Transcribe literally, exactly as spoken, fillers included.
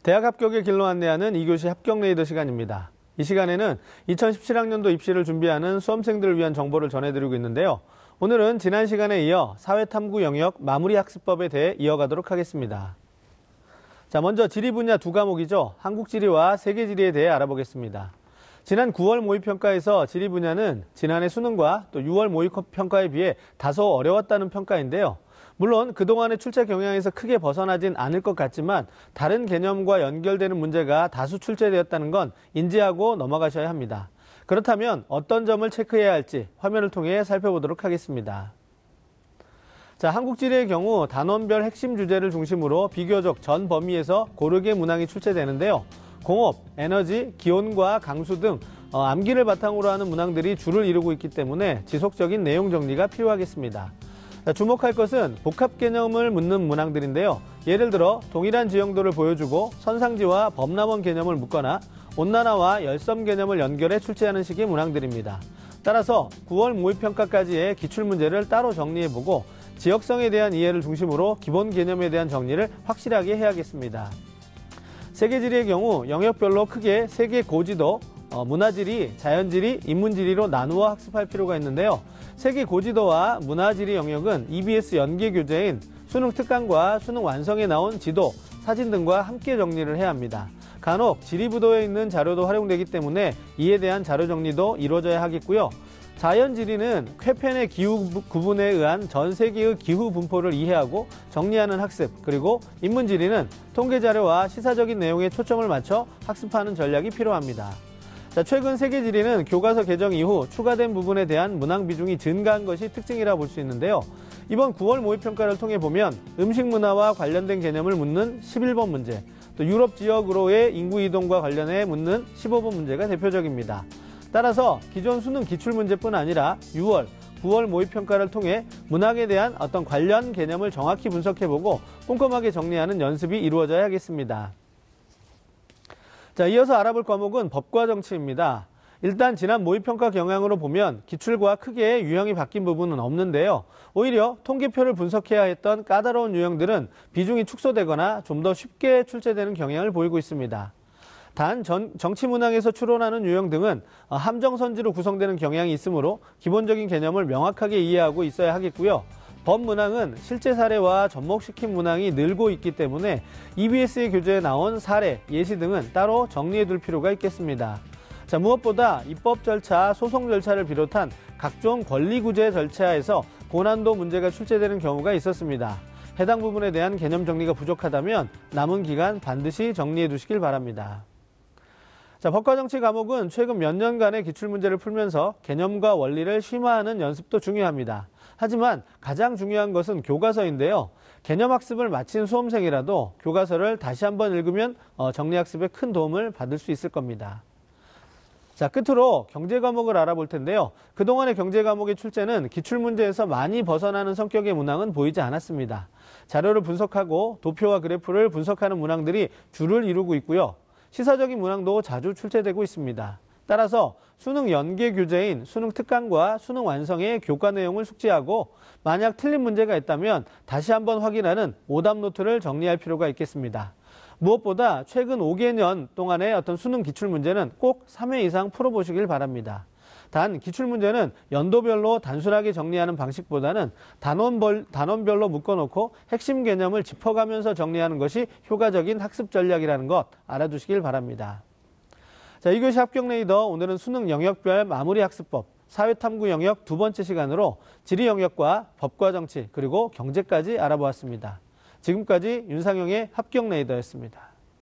대학 합격의 길로 안내하는 이 교시 합격 레이더 시간입니다. 이 시간에는 이천십칠 학년도 입시를 준비하는 수험생들을 위한 정보를 전해드리고 있는데요. 오늘은 지난 시간에 이어 사회탐구 영역 마무리 학습법에 대해 이어가도록 하겠습니다. 자, 먼저 지리 분야 두 과목이죠. 한국지리와 세계지리에 대해 알아보겠습니다. 지난 구월 모의평가에서 지리 분야는 지난해 수능과 또 유월 모의평가에 비해 다소 어려웠다는 평가인데요. 물론 그동안의 출제 경향에서 크게 벗어나진 않을 것 같지만 다른 개념과 연결되는 문제가 다수 출제되었다는 건 인지하고 넘어가셔야 합니다. 그렇다면 어떤 점을 체크해야 할지 화면을 통해 살펴보도록 하겠습니다. 자, 한국지리의 경우 단원별 핵심 주제를 중심으로 비교적 전 범위에서 고르게 문항이 출제되는데요. 공업, 에너지, 기온과 강수 등 어, 암기를 바탕으로 하는 문항들이 주를 이루고 있기 때문에 지속적인 내용 정리가 필요하겠습니다. 자, 주목할 것은 복합 개념을 묻는 문항들인데요. 예를 들어 동일한 지형도를 보여주고 선상지와 범람원 개념을 묻거나 온난화와 열섬 개념을 연결해 출제하는 식의 문항들입니다. 따라서 구월 모의평가까지의 기출문제를 따로 정리해보고 지역성에 대한 이해를 중심으로 기본 개념에 대한 정리를 확실하게 해야겠습니다. 세계지리의 경우 영역별로 크게 세 개 고지도, 어, 문화지리, 자연지리, 인문지리로 나누어 학습할 필요가 있는데요. 세계 고지도와 문화지리 영역은 이비에스 연계 교재인 수능 특강과 수능 완성에 나온 지도, 사진 등과 함께 정리를 해야 합니다. 간혹 지리부도에 있는 자료도 활용되기 때문에 이에 대한 자료 정리도 이루어져야 하겠고요. 자연지리는 쾌펜의 기후 구분에 의한 전 세계의 기후 분포를 이해하고 정리하는 학습, 그리고 인문지리는 통계자료와 시사적인 내용에 초점을 맞춰 학습하는 전략이 필요합니다. 자, 최근 세계지리는 교과서 개정 이후 추가된 부분에 대한 문항 비중이 증가한 것이 특징이라 볼 수 있는데요. 이번 구월 모의평가를 통해 보면 음식 문화와 관련된 개념을 묻는 십일 번 문제, 또 유럽 지역으로의 인구 이동과 관련해 묻는 십오 번 문제가 대표적입니다. 따라서 기존 수능 기출문제뿐 아니라 유월, 구월 모의평가를 통해 문항에 대한 어떤 관련 개념을 정확히 분석해보고 꼼꼼하게 정리하는 연습이 이루어져야겠습니다. 자, 이어서 알아볼 과목은 법과 정치입니다. 일단 지난 모의평가 경향으로 보면 기출과 크게 유형이 바뀐 부분은 없는데요. 오히려 통계표를 분석해야 했던 까다로운 유형들은 비중이 축소되거나 좀 더 쉽게 출제되는 경향을 보이고 있습니다. 단 전, 정치 문항에서 추론하는 유형 등은 함정선지로 구성되는 경향이 있으므로 기본적인 개념을 명확하게 이해하고 있어야 하겠고요. 법 문항은 실제 사례와 접목시킨 문항이 늘고 있기 때문에 이비에스의 교재에 나온 사례, 예시 등은 따로 정리해둘 필요가 있겠습니다. 자, 무엇보다 입법 절차, 소송 절차를 비롯한 각종 권리구제 절차에서 고난도 문제가 출제되는 경우가 있었습니다. 해당 부분에 대한 개념 정리가 부족하다면 남은 기간 반드시 정리해 두시길 바랍니다. 자, 법과 정치 과목은 최근 몇 년간의 기출문제를 풀면서 개념과 원리를 심화하는 연습도 중요합니다. 하지만 가장 중요한 것은 교과서인데요. 개념학습을 마친 수험생이라도 교과서를 다시 한번 읽으면 정리학습에 큰 도움을 받을 수 있을 겁니다. 자, 끝으로 경제 과목을 알아볼 텐데요. 그동안의 경제 과목의 출제는 기출문제에서 많이 벗어나는 성격의 문항은 보이지 않았습니다. 자료를 분석하고 도표와 그래프를 분석하는 문항들이 주를 이루고 있고요. 시사적인 문항도 자주 출제되고 있습니다. 따라서 수능 연계 교재인 수능 특강과 수능 완성의 교과 내용을 숙지하고 만약 틀린 문제가 있다면 다시 한번 확인하는 오답 노트를 정리할 필요가 있겠습니다. 무엇보다 최근 오 개년 동안의 어떤 수능 기출문제는 꼭 삼 회 이상 풀어보시길 바랍니다. 단 기출문제는 연도별로 단순하게 정리하는 방식보다는 단원별, 단원별로 묶어놓고 핵심 개념을 짚어가면서 정리하는 것이 효과적인 학습 전략이라는 것 알아두시길 바랍니다. 자, 이 교시 합격 레이더 오늘은 수능 영역별 마무리 학습법, 사회탐구 영역 두 번째 시간으로 지리 영역과 법과 정치 그리고 경제까지 알아보았습니다. 지금까지 윤상영의 합격 레이더였습니다.